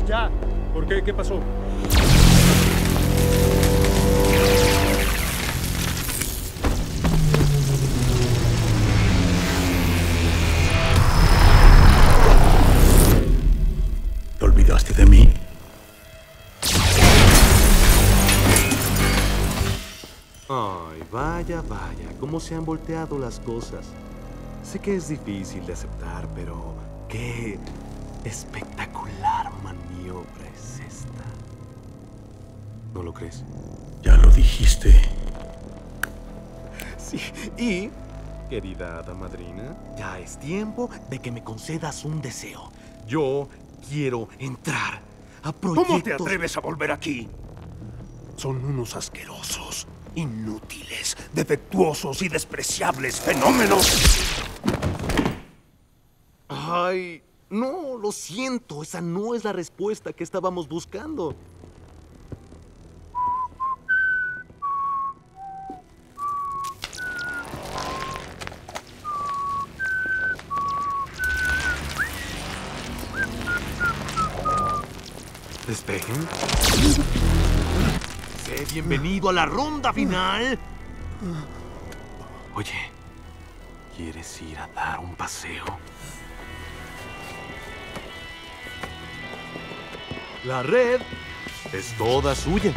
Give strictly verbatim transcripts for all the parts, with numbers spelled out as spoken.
Vámonos ya. ¿Por qué? ¿Qué pasó? ¿Te olvidaste de mí? Ay, vaya, vaya, cómo se han volteado las cosas. Sé que es difícil de aceptar, pero qué espectacular maniobra es esta. ¿No lo crees? Ya lo dijiste. Sí, y, querida hada madrina, ya es tiempo de que me concedas un deseo. Yo quiero entrar a proyectos... ¿Cómo te atreves a volver aquí? Son unos asquerosos, inútiles, defectuosos y despreciables fenómenos. Ay, no, lo siento, esa no es la respuesta que estábamos buscando. Despejen. Sé bienvenido a la ronda final. Oye, ¿quieres ir a dar un paseo? La red es toda suya.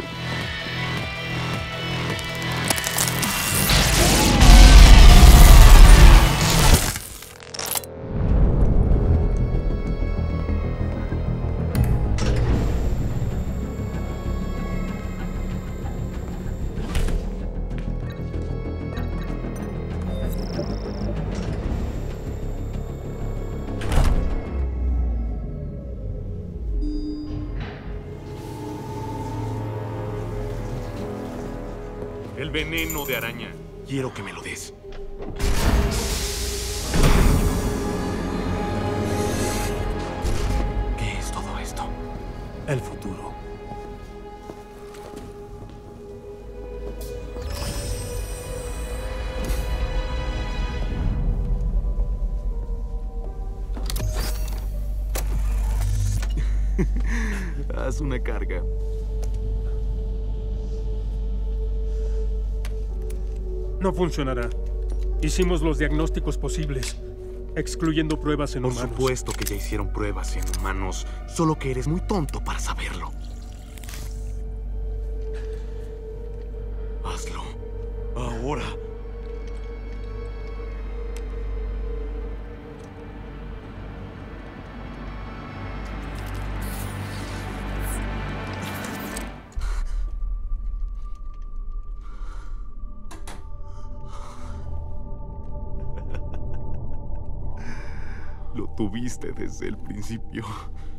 El veneno de araña. Quiero que me lo des. ¿Qué es todo esto? El futuro. Haz una carga. No funcionará. Hicimos los diagnósticos posibles, excluyendo pruebas en Por humanos. supuesto que ya hicieron pruebas en humanos, solo que eres muy tonto para saberlo. Hazlo. Ahora. Lo tuviste desde el principio.